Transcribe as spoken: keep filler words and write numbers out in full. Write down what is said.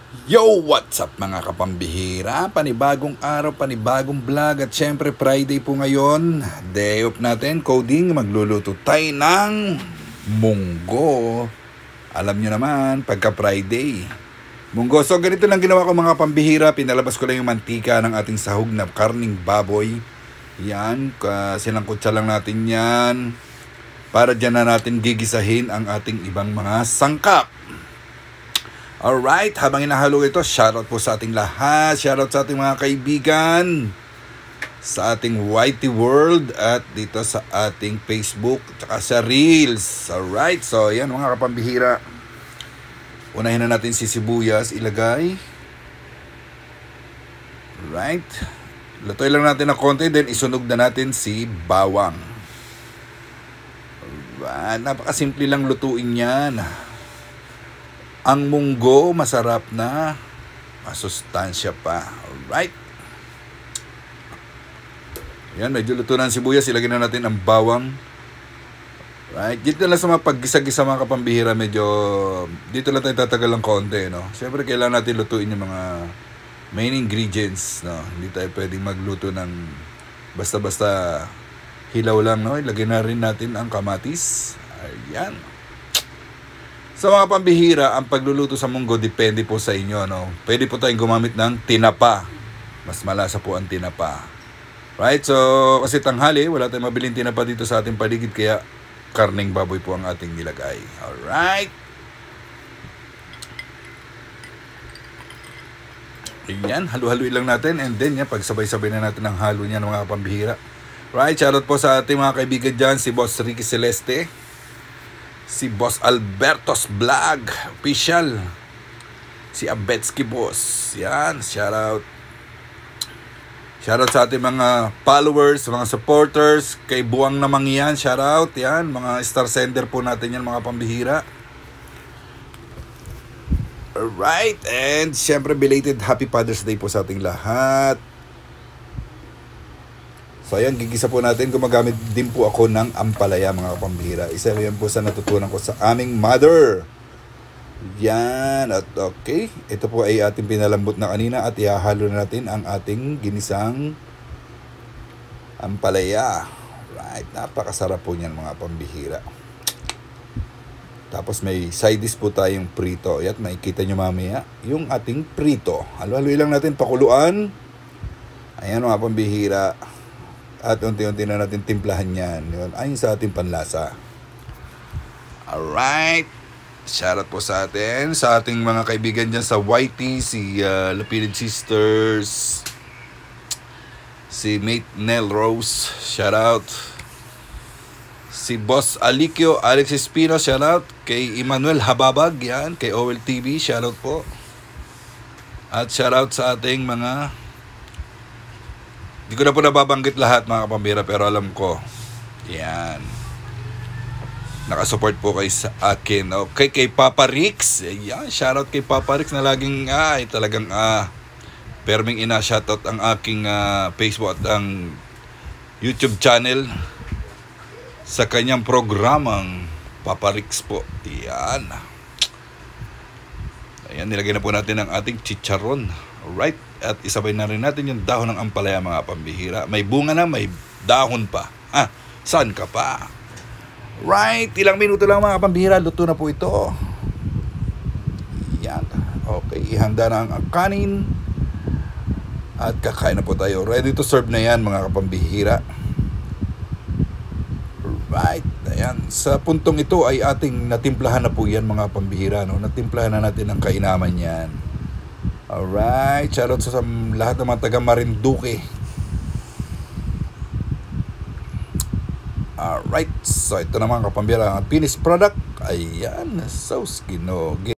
Yo! What's up mga kapambihira? Panibagong araw, panibagong vlog. At syempre Friday po ngayon. Day off natin, coding. Magluluto tayo ng munggo. Alam nyo naman, pagka Friday munggo. So ganito lang ginawa ko mga pambihira. Pinalabas ko lang yung mantika ng ating sahog na karning baboy. Yan, sinangkutsa lang natin yan. Para dyan na natin gigisahin ang ating ibang mga sangkap. Alright, habang inahalo ito, shoutout po sa ating lahat. Shoutout sa ating mga kaibigan, sa ating Whitey World, at dito sa ating Facebook, at sa Reels. Alright, so yan mga kapambihira. Unahin na natin si sibuyas, ilagay. Alright. Lutuin lang natin ng konti, then isunog na natin si bawang. Alright, napakasimple lang lutuin yan. Ang munggo, masarap na, masustansya pa. Alright. Yan, medyo luto na ang sibuyas. Ilagay na natin ang bawang. Right. Dito lang sa mga paggisa-gisa mga kapambihira, medyo dito lang tayo tatagal ng konti, no? Siyempre, kailangan natin lutuin yung mga main ingredients, no? Hindi tayo pwedeng magluto ng basta-basta hilaw lang, no? Ilagay na rin natin ang kamatis. Ayan. Sa mga pambihira, ang pagluluto sa munggo depende po sa inyo, no? Pwede po tayong gumamit ng tinapa. Mas malasa po ang tinapa. Right? So, kasi tanghali, wala tayong mabiling tinapa dito sa ating paligid, kaya karning baboy po ang ating nilagay. Alright? Ayan, halu-haluin lang natin, and then yan, pagsabay-sabay na natin ang halo niya ng mga pambihira. Right? Shoutout po sa ating mga kaibigan dyan, si Boss Ricky Celeste, si Boss Alberto's Vlog Official, si Abetsky Boss. Yan, shoutout. Shoutout sa ating mga followers, mga supporters, kay Buwang Namang yan, shoutout. Yan, mga star sender po natin yan mga pambihira. Alright, and syempre belated Happy Father's Day po sa ating lahat. So ayan, gigisa po natin. Gumagamit din po ako ng ampalaya mga kapambihira. Isa yan po sa natutunan ko sa aming mother. Yan. At okay, ito po ay ating pinalambot na kanina, at ihahalo na natin ang ating ginisang ampalaya. Right, napakasarap po niyan mga pambihira. Tapos may side dish po tayong prito. At makikita nyo mamaya yung ating prito. Halo-haloy lang natin, pakuluan. Ayan mga pambihira. At unti-unti na natin timplahan yan. Yun, ayon sa ating panlasa. Alright. Shoutout po sa atin. Sa ating mga kaibigan dyan sa Whitey. Si uh, Lapided Sisters. Si Mate Nell Rose. Shoutout. Si Boss Alikio Alex Espino. Shoutout. Kay Emmanuel Hababag. Yan. Kay O L T V. Shoutout po. At shoutout sa ating mga... Hindi ko na po nababanggit lahat mga kapambira, pero alam ko. Yan. Nakasupport po kayo sa akin. Okay, kay Papa Rix. Yan, shoutout kay Papa Rix na laging, ay, talagang, ah, perming ina, shoutout ang aking ah, Facebook at ang YouTube channel sa kanyang programang Papa Rix po. Yan. Ayan, nilagay na po natin ang ating chicharon. Alright, at isabay na rin natin yung dahon ng ampalaya mga pambihira. May bunga na, may dahon pa. Ha? Saan ka pa? Right, ilang minuto lang mga pambihira, luto na po ito. Yan. Okay, ihanda na ang kanin. At kakain na po tayo. Ready to serve na yan mga kapambihira. Right, ayan. Sa puntong ito ay ating natimplahan na po yan mga pambihira. No? Natimplahan na natin ang kainaman yan. Alright, shoutout sa lahat ng mga taga Marinduque. Alright, so ito naman kapambira ang finished product. Ayan, sauce ginog.